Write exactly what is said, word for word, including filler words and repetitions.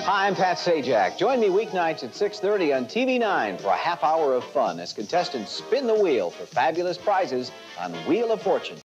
Hi, I'm Pat Sajak. Join me weeknights at six thirty on T V nine for a half hour of fun as contestants spin the wheel for fabulous prizes on Wheel of Fortune.